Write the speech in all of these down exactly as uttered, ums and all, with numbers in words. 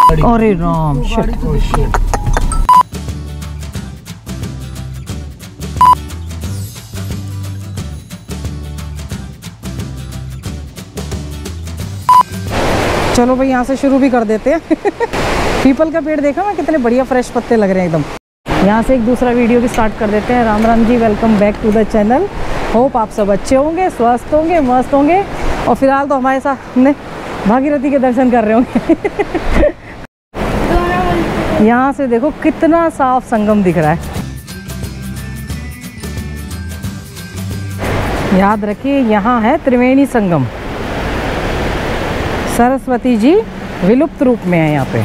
अरे राम शिट। चलो भाई यहाँ से शुरू भी कर देते हैं। पीपल का पेड़ देखा ना, कितने बढ़िया फ्रेश पत्ते लग रहे हैं एकदम। यहाँ से एक दूसरा वीडियो भी स्टार्ट कर देते हैं। Ram Ram ji, welcome back to the channel. Hope आप सब अच्छे होंगे, स्वस्थ होंगे, मस्त होंगे। और फिलहाल तो हमारे साथ ने भागीरथी के दर्शन कर रहे होंगे। यहाँ से देखो कितना साफ संगम दिख रहा है। याद रखिए यहाँ है त्रिवेणी संगम। सरस्वती जी विलुप्त रूप में है यहाँ पे।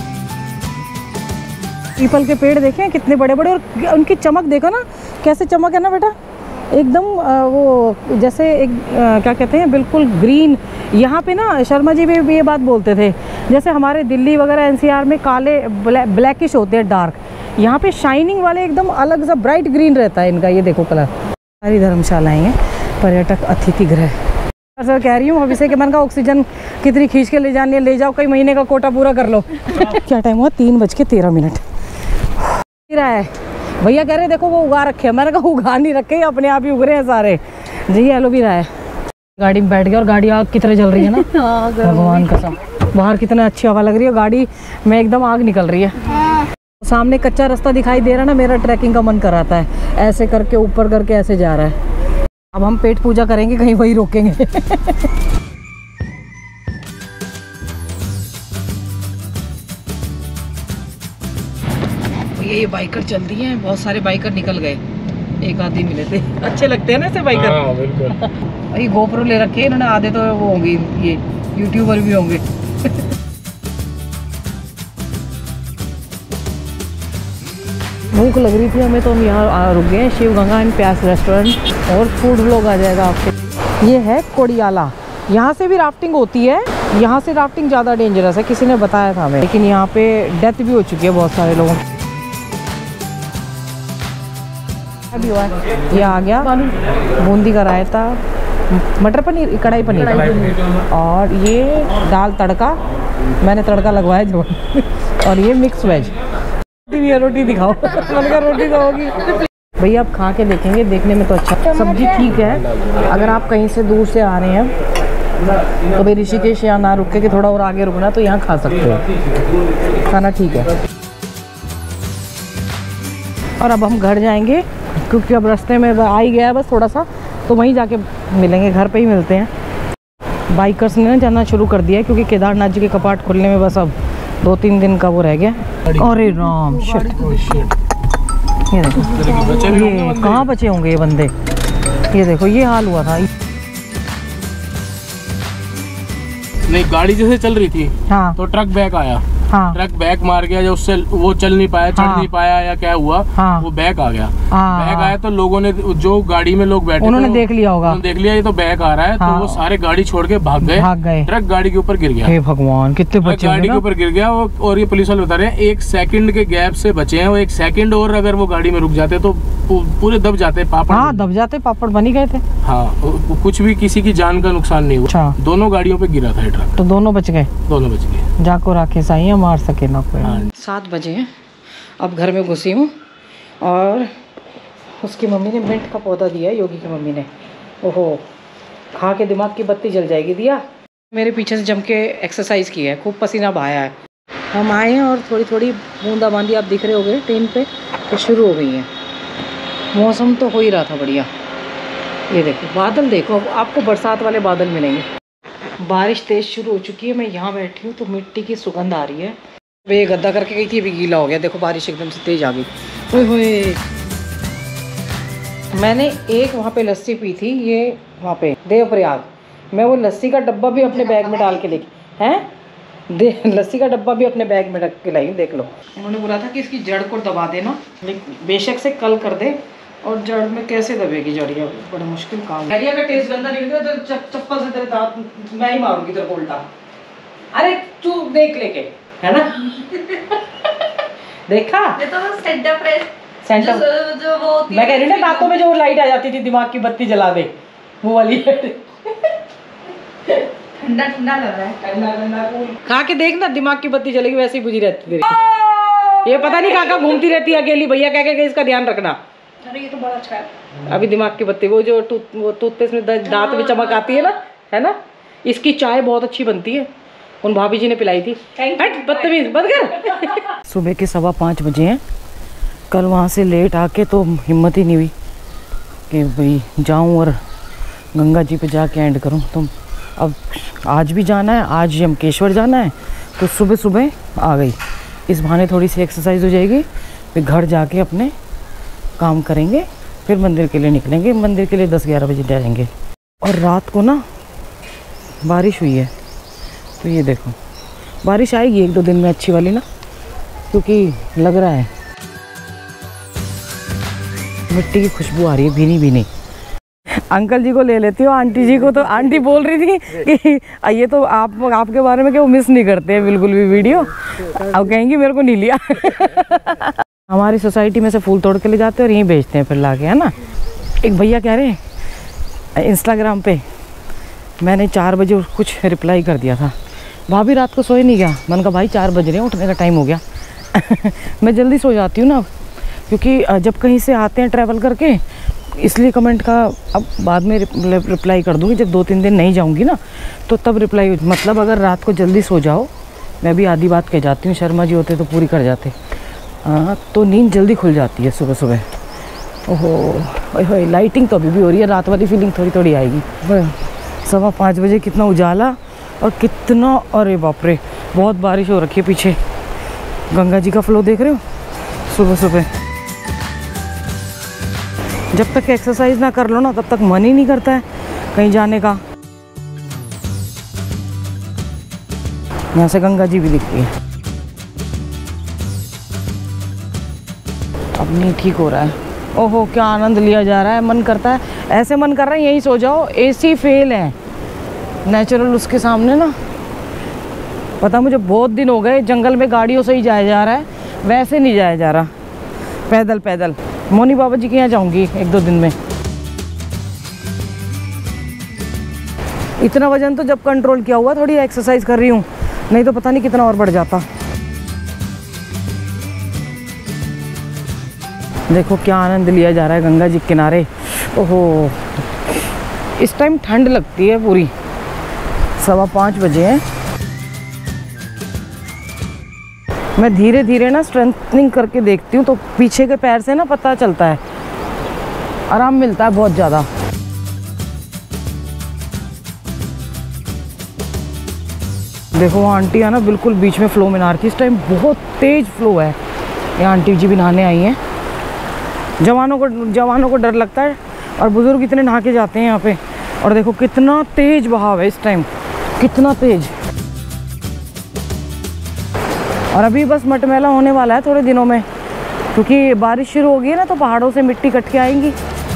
पीपल के पेड़ देखें कितने बड़े बड़े, और उनकी चमक देखो ना, कैसे चमक है ना बेटा, एकदम वो जैसे एक क्या कहते हैं, बिल्कुल ग्रीन। यहाँ पे ना शर्मा जी भी ये बात बोलते थे, जैसे हमारे दिल्ली वगैरह एनसीआर में काले ब्लै, ब्लैकिश होते हैं डार्क, यहाँ पे शाइनिंग वाले एकदम अलग सा ब्राइट ग्रीन रहता है इनका। ये देखो कलर। सारी धर्मशालाएँ हैं, पर्यटक अतिथि गृह। सर कह रही हूँ अभी से कि मैंने कहा ऑक्सीजन कितनी खींच के ले जानी है, ले जाओ, कई महीने का कोटा पूरा कर लो। क्या टाइम हुआ? तीन बज के तेरह मिनट रहा है। भैया कह रहे देखो वो उगा रखे हैं। मैंने कहा उगा नहीं रखे, अपने आप ही उग रहे हैं सारे जी। एलोवेरा है। गाड़ी में बैठ गया और गाड़ी आग की तरह जल रही है ना। भगवान कसम, बाहर कितना अच्छी हवा लग रही है, गाड़ी में एकदम आग निकल रही है। सामने कच्चा रास्ता दिखाई दे रहा है ना, मेरा ट्रैकिंग का मन कराता है। ऐसे करके ऊपर करके ऐसे जा रहा है। अब हम पेट पूजा करेंगे, कहीं वही रोकेंगे। ये बाइकर चल रही हैं, बहुत सारे बाइकर निकल गए, एक आदमी मिले थे। अच्छे लगते हैं ना ऐसे बाइकर। हाँ, बिल्कुल। ये गोप्रो ले रखे हैं इन्होंने, आधे तो वो होंगे ये यूट्यूबर भी होंगे। भूख लग रही थी हमें तो हम यहाँ रुक गए। शिव गंगा एंड प्यास रेस्टोरेंट, और फूड व्लॉग आ जाएगा आपके। ये है कोड़ियाला। यहाँ से भी राफ्टिंग होती है। यहाँ से राफ्टिंग ज़्यादा डेंजरस है, किसी ने बताया था हमें, लेकिन यहाँ पे डेथ भी हो चुकी है बहुत सारे लोगों की। भी हुआ है। ये आ गया बूंदी का रायता, मटर पनीर, कढ़ाई पनीर, और ये दाल तड़का, मैंने तड़का लगवाया जो। और ये मिक्स वेज। रोटी दिखाओ। मैंने कहा रोटी तो होगी भैया, आप खा के देखेंगे, देखने में तो अच्छा। सब्जी ठीक है। अगर आप कहीं से दूर से आ रहे हैं तो भाई ऋषिकेश यहाँ ना रुक के कि थोड़ा और आगे रुकना, तो यहाँ खा सकते हो, खाना ठीक है। और अब हम घर जाएंगे, क्योंकि अब रास्ते में आ ही गया है बस थोड़ा सा, तो वहीं जाके मिलेंगे, घर पे ही मिलते हैं। बाइकर्स ने ना जाना शुरू कर दिया है, क्योंकि केदारनाथ जी के कपाट खुलने में बस अब दो तीन दिन का वो रह गया। अरे राम शिट। ये देखो, ये कहाँ बचे होंगे ये बंदे। ये देखो ये हाल हुआ था। नहीं, गाड़ी जैसे चल रही थी, हाँ, तो ट्रक बैक आया। हाँ। ट्रक बैक मार गया, जो उससे वो चल नहीं पाया, चढ़ हाँ। नहीं पाया, या क्या हुआ, हाँ। वो बैक आ गया। हाँ। बैक आया तो लोगों ने, जो गाड़ी में लोग बैठे, उन्होंने देख लिया होगा, देख लिया ये तो बैक आ रहा है। हाँ। तो वो सारे गाड़ी छोड़ के भाग गए, भाग गए। ट्रक गाड़ी के ऊपर गिर गया। हे भगवान, कितने बच्चे गाड़ी के ऊपर गिर गया। और ये पुलिस वाले बता रहे हैं एक सेकंड के गैप से बचे हैं वो। एक सेकंड और अगर वो गाड़ी में रुक जाते तो पूरे दब जाते, पापड़। हाँ, दब जाते, पापड़ बन ही गए थे। हाँ, कुछ भी किसी की जान का नुकसान नहीं हुआ। दोनों गाड़ियों पे गिरा था ट्रक, तो दोनों बच गए। दोनों बच गए। जाको राखे साइया मार सके ना कोई। हाँ। सात बजे हैं, अब घर में घुसी हूँ, और उसकी मम्मी ने मिंट का पौधा दिया है, योगी की मम्मी ने। ओहो, खा के दिमाग की बत्ती जल जाएगी। दिया मेरे पीछे से जम के एक्सरसाइज की है, खूब पसीना बहाया है। हम आए हैं और थोड़ी थोड़ी बूंदाबांदी आप दिख रहे होंगे ट्रेन पे, तो शुरू हो गई है। मौसम तो हो ही रहा था बढ़िया। ये देखो बादल, देखो आपको बरसात वाले बादल मिलेंगे। बारिश तेज़ शुरू हो चुकी है। मैं यहाँ बैठी हूँ तो मिट्टी की सुगंध आ रही है। वे गद्दा करके गई थी, अभी गीला हो गया। देखो बारिश एकदम से तेज आ गई। ओए होए, मैंने एक वहाँ पे लस्सी पी थी, ये वहाँ पे देवप्रयाग। मैं वो लस्सी का डब्बा भी अपने बैग में डाल के लेके हैं, दे लस्सी का डब्बा भी अपने बैग में रख के लाई। देख लो, उन्होंने बोला था कि इसकी जड़ को दबा देना, बेशक से कल कर दे। और जड़ में कैसे दबेगी जड़िया, बड़ा मुश्किल काम है। का टेस्ट गंदा निकल गया तो चप्पल से तेरे दांत मैं ही मारूंगी तेरे को उल्टा। अरे तू देख लेके, है ना। देखा, ये तो सेंटर प्रेस सेंटर जो, जो वो मैं कह रही हूँ ना, दांतों में जो लाइट आ जाती थी, दिमाग की बत्ती जला दे, वो वाली। ठंडा ठंडा लग रहा है। ठंडा ठंडा खा के देख ना, दिमाग की बत्ती चलेगी वैसे ही बुझी रहती है। ये पता नहीं कहाँ कहाँ घूमती रहती है अकेली। भैया क्या क्या इसका ध्यान रखना। अरे ये तो बड़ा अच्छा है। अभी दिमाग की बत्ती, वो जो टूथ वो टूथपेस्ट में दांत में चमक आती है ना, है ना, इसकी चाय बहुत अच्छी बनती है। उन भाभी जी ने पिलाई थी। बदतमीज बंद कर। सुबह के सवा पाँच बजे हैं। कल वहाँ से लेट आके तो हिम्मत ही नहीं हुई कि भाई जाऊँ और गंगा जी पे जाके एंड करूँ। तो अब आज भी जाना है, आज यमकेश्वर जाना है, तो सुबह सुबह आ गई। इस बहाने थोड़ी सी एक्सरसाइज हो जाएगी, फिर घर जाके अपने काम करेंगे, फिर मंदिर के लिए निकलेंगे। मंदिर के लिए दस ग्यारह बजे जाएंगे। और रात को ना बारिश हुई है, तो ये देखो बारिश आएगी एक दो दिन में अच्छी वाली ना, क्योंकि लग रहा है मिट्टी की खुशबू आ रही है भीनी भीनी। अंकल जी को ले लेती हो, आंटी जी को तो आंटी बोल रही थी कि ये तो आप आपके बारे में क्या वो मिस नहीं करते हैं बिल्कुल भी वीडियो। अब कहेंगी मेरे को नहीं लिया। हमारी सोसाइटी में से फूल तोड़ के ले जाते हैं और यहीं बेचते हैं फिर लाके, है ना। एक भैया कह रहे हैं इंस्टाग्राम पे, मैंने चार बजे कुछ रिप्लाई कर दिया था, भाभी रात को सोए नहीं गया। मैंने कहा भाई चार बज रहे हैं, उठने का टाइम हो गया। मैं जल्दी सो जाती हूँ ना, क्योंकि जब कहीं से आते हैं ट्रैवल करके, इसलिए कमेंट का अब बाद में रिप्लाई कर दूँगी। जब दो तीन दिन नहीं जाऊँगी ना तो तब रिप्लाई, मतलब अगर रात को जल्दी सो जाओ, मैं भी आधी बात कह जाती हूँ, शर्मा जी होते तो पूरी कर जाते। हाँ, तो नींद जल्दी खुल जाती है सुबह सुबह। ओहो ओहो, लाइटिंग तो अभी भी हो रही है, रात वाली फीलिंग थोड़ी थोड़ी आएगी। सवा पाँच बजे कितना उजाला और कितना, अरे बाप रे बहुत बारिश हो रखी है पीछे। गंगा जी का फ्लो देख रहे हो सुबह सुबह। जब तक एक्सरसाइज ना कर लो ना तब तक मन ही नहीं करता है कहीं जाने का। यहाँ से गंगा जी भी दिखती है। अब नहीं ठीक हो रहा है। ओहो क्या आनंद लिया जा रहा है, मन करता है ऐसे, मन कर रहा है यहीं सो जाओ। एसी फेल है नेचुरल उसके सामने ना। पता मुझे बहुत दिन हो गए जंगल में गाड़ियों से ही जाया जा रहा है, वैसे नहीं जाया जा रहा, पैदल पैदल। मोनी बाबा जी के यहाँ जाऊंगी एक दो दिन में। इतना वजन तो जब कंट्रोल किया हुआ, थोड़ी एक्सरसाइज कर रही हूँ, नहीं तो पता नहीं कितना और बढ़ जाता। देखो क्या आनंद लिया जा रहा है गंगा जी के किनारे। ओहो इस टाइम ठंड लगती है पूरी। सवा पाँच बजे हैं। मैं धीरे धीरे ना स्ट्रेंथनिंग करके देखती हूँ, तो पीछे के पैर से ना पता चलता है, आराम मिलता है बहुत ज़्यादा। देखो वहाँ आंटी है ना बिल्कुल बीच में फ्लो में नहा रही थी। इस टाइम बहुत तेज फ्लो है। ये आंटी जी भी नहाने आई हैं। जवानों को जवानों को डर लगता है और बुजुर्ग इतने नहा के जाते हैं यहाँ पे। और देखो कितना तेज बहाव है इस टाइम, कितना तेज। और अभी बस मटमैला होने वाला है थोड़े दिनों में, क्योंकि बारिश शुरू होगी ना तो पहाड़ों से मिट्टी कट के आएंगी।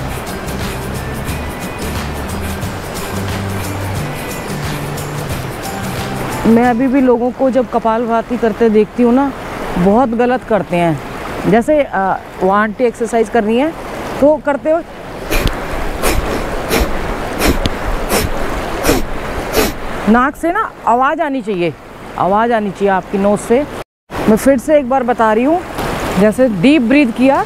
मैं अभी भी लोगों को जब कपालभाति करते देखती हूँ ना, बहुत गलत करते हैं। जैसे वो आंटी एक्सरसाइज कर रही हैं तो करते हो नाक से ना आवाज़ आनी चाहिए, आवाज़ आनी चाहिए आपकी नोज़ से। मैं फिर से एक बार बता रही हूँ, जैसे डीप ब्रीथ किया,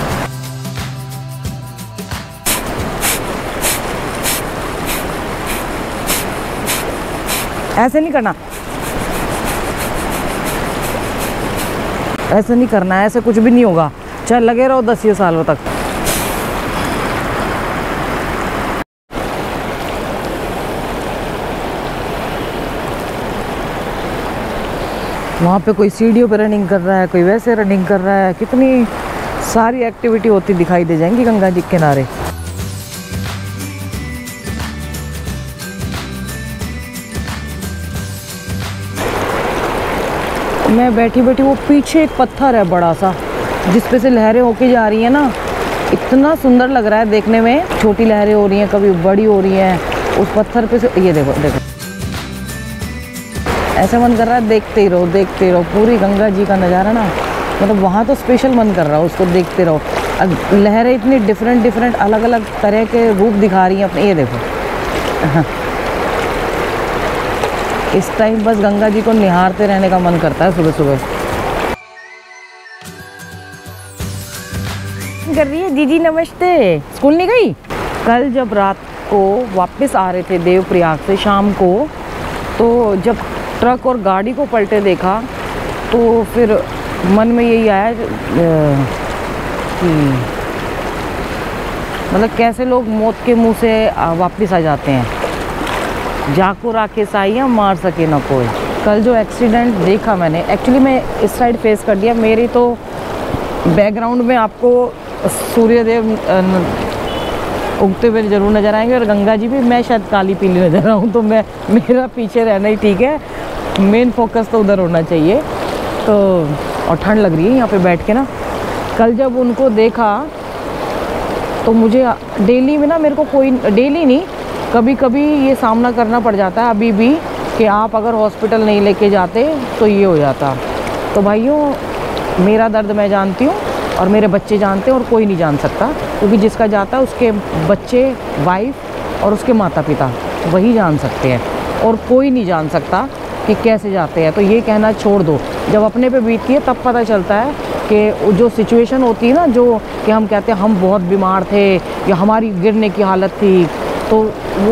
ऐसे नहीं करना, ऐसे नहीं करना है, ऐसे कुछ भी नहीं होगा, चाहे लगे रहो दस ये सालों तक। वहाँ पे कोई सीढ़ियों पे रनिंग कर रहा है, कोई वैसे रनिंग कर रहा है, कितनी सारी एक्टिविटी होती दिखाई दे जाएंगी गंगा जी के किनारे। मैं बैठी बैठी, वो पीछे एक पत्थर है बड़ा सा जिस पे से लहरें होके जा रही हैं ना, इतना सुंदर लग रहा है देखने में। छोटी लहरें हो रही हैं, कभी बड़ी हो रही हैं उस पत्थर पे से। ये देखो देखो, ऐसे मन कर रहा है देखते ही रहो देखते ही रहो। पूरी गंगा जी का नज़ारा ना, मतलब वहाँ तो स्पेशल मन कर रहा है उसको देखते रहो। अब लहरें इतनी डिफरेंट डिफरेंट अलग अलग तरह के रूप दिखा रही हैं अपने। ये देखो इस टाइम बस गंगा जी को निहारते रहने का मन करता है सुबह सुबह। कर रही है दीदी, नमस्ते। स्कूल नहीं गई? कल जब रात को वापस आ रहे थे देवप्रयाग से शाम को, तो जब ट्रक और गाड़ी को पलटे देखा तो फिर मन में यही आया कि मतलब कैसे लोग मौत के मुंह से वापस आ जाते हैं। जाको राखे साइया मार सके ना कोई। कल जो एक्सीडेंट देखा मैंने, एक्चुअली मैं इस साइड फेस कर दिया, मेरी तो बैकग्राउंड में आपको सूर्यदेव उगते हुए जरूर नज़र आएंगे और गंगा जी भी। मैं शायद काली पीली नज़र आऊँ तो मैं मेरा पीछे रहना ही ठीक है, मेन फोकस तो उधर होना चाहिए। तो और ठंड लग रही है यहाँ पे बैठ के ना। कल जब उनको देखा तो मुझे डेली में ना, मेरे को कोई डेली नहीं, कभी कभी ये सामना करना पड़ जाता है अभी भी कि आप अगर हॉस्पिटल नहीं लेके जाते तो ये हो जाता। तो भाइयों, मेरा दर्द मैं जानती हूँ और मेरे बच्चे जानते हैं और कोई नहीं जान सकता, क्योंकि जिसका जाता है उसके बच्चे, वाइफ और उसके माता पिता वही जान सकते हैं, और कोई नहीं जान सकता कि कैसे जाते हैं। तो ये कहना छोड़ दो, जब अपने पे बीतती है तब पता चलता है कि जो सिचुएशन होती है ना, जो कि हम कहते हैं हम बहुत बीमार थे या हमारी गिरने की हालत थी, तो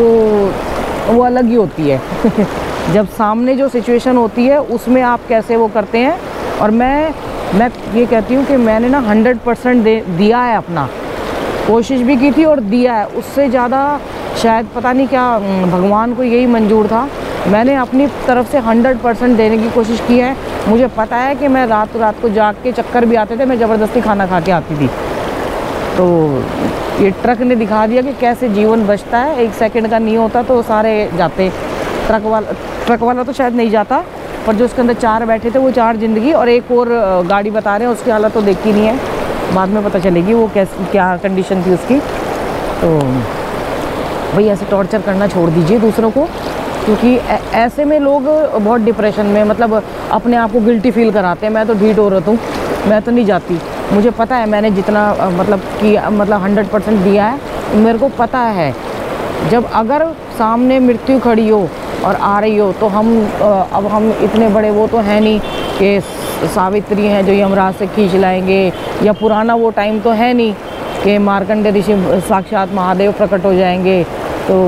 वो वो अलग ही होती है। जब सामने जो सिचुएशन होती है उसमें आप कैसे वो करते हैं। और मैं मैं ये कहती हूँ कि मैंने ना हंड्रेड परसेंट दे दिया है, अपना कोशिश भी की थी और दिया है। उससे ज़्यादा शायद पता नहीं क्या भगवान को यही मंजूर था। मैंने अपनी तरफ से हंड्रेड परसेंट देने की कोशिश की है। मुझे पता है कि मैं रात रात को जाग के, चक्कर भी आते थे, मैं ज़बरदस्ती खाना खा के आती थी। तो ये ट्रक ने दिखा दिया कि कैसे जीवन बचता है। एक सेकंड का नहीं होता तो सारे जाते। ट्रक वाला ट्रक वाला तो शायद नहीं जाता, पर जो उसके अंदर चार बैठे थे वो चार ज़िंदगी, और एक और गाड़ी बता रहे हैं उसकी हालत तो देखी नहीं है, बाद में पता चलेगी वो कैसी क्या कंडीशन थी उसकी। तो भाई ऐसे टॉर्चर करना छोड़ दीजिए दूसरों को, क्योंकि ऐसे में लोग बहुत डिप्रेशन में, मतलब अपने आप को गिल्टी फील कराते हैं। मैं तो ढीठ औरत हूँ, मैं तो नहीं जाती। मुझे पता है मैंने जितना मतलब कि मतलब हंड्रेड परसेंट दिया है, मेरे को पता है जब अगर सामने मृत्यु खड़ी हो और आ रही हो तो हम अब हम इतने बड़े वो तो हैं नहीं कि सावित्री हैं जो यमराज से खींच लाएंगे, या पुराना वो टाइम तो है नहीं कि मार्कंडे ऋषि साक्षात महादेव प्रकट हो जाएंगे। तो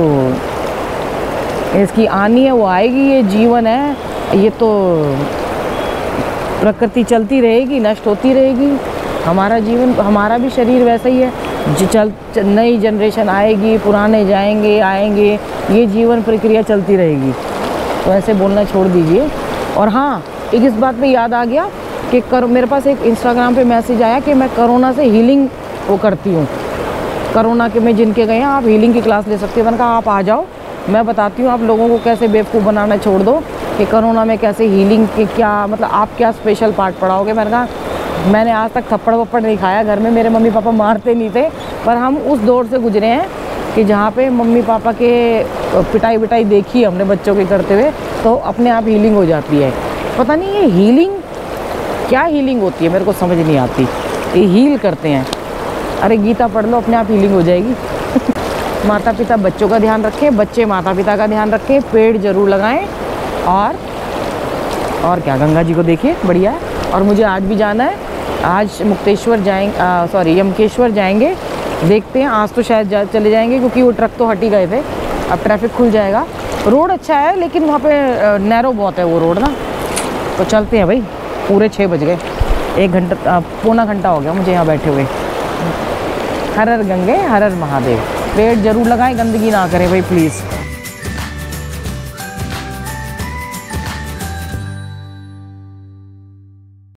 इसकी आनी है, वो आएगी, ये जीवन है, ये तो प्रकृति चलती रहेगी, नष्ट होती रहेगी। हमारा जीवन, हमारा भी शरीर वैसा ही है, चल नई जनरेशन आएगी, पुराने जाएंगे आएंगे, ये जीवन प्रक्रिया चलती रहेगी। तो ऐसे बोलना छोड़ दीजिए। और हाँ, एक इस बात पे याद आ गया कि कर मेरे पास एक इंस्टाग्राम पे मैसेज आया कि मैं कोरोना से हीलिंग वो करती हूँ। कोरोना के में जिनके गए हैं आप हीलिंग की क्लास ले सकते हो। मैंने कहा आप आ जाओ, मैं बताती हूँ आप लोगों को कैसे बेवकूफ़ बनाना छोड़ दो कि कोरोना में कैसे हीलिंग के क्या मतलब आप क्या स्पेशल पार्ट पढ़ाओगे। मैंने कहा मैंने आज तक थप्पड़ वप्पड़ नहीं खाया, घर में मेरे मम्मी पापा मारते नहीं थे, पर हम उस दौर से गुजरे हैं कि जहाँ पे मम्मी पापा के पिटाई विटाई देखी हमने बच्चों के करते हुए, तो अपने आप हीलिंग हो जाती है। पता नहीं ये हीलिंग क्या हीलिंग होती है, मेरे को समझ नहीं आती। ये हील करते हैं, अरे गीता पढ़ लो अपने आप हीलिंग हो जाएगी। माता पिता बच्चों का ध्यान रखें, बच्चे माता पिता का ध्यान रखें, पेड़ जरूर लगाएं, और और क्या गंगा जी को देखिए, बढ़िया है। और मुझे आज भी जाना है, आज मुक्तेश्वर जाएंगे, सॉरी यमकेश्वर जाएंगे, देखते हैं। आज तो शायद जा, चले जाएंगे क्योंकि वो ट्रक तो हट ही गए थे, अब ट्रैफिक खुल जाएगा। रोड अच्छा है लेकिन वहाँ पे नैरो बहुत है वो रोड ना। तो चलते हैं भाई, पूरे छः बज गए, एक घंटा पौना घंटा हो गया मुझे यहाँ बैठे हुए। हर हर गंगे हर हर महादेव। पेड़ जरूर लगाएं, गंदगी ना करें भाई प्लीज़।